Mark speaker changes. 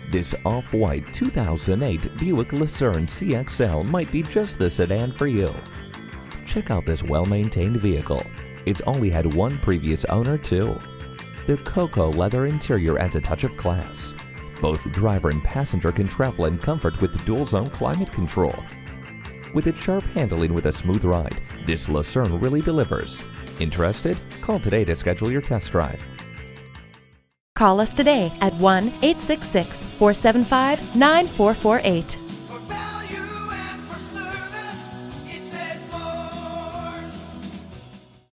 Speaker 1: This off-white 2008 Buick Lucerne CXL might be just the sedan for you. Check out this well-maintained vehicle. It's only had one previous owner too. The cocoa leather interior adds a touch of class. Both driver and passenger can travel in comfort with dual-zone climate control. With its sharp handling with a smooth ride, this Lucerne really delivers. Interested? Call today to schedule your test drive.
Speaker 2: Call us today at 1-866-475-9448.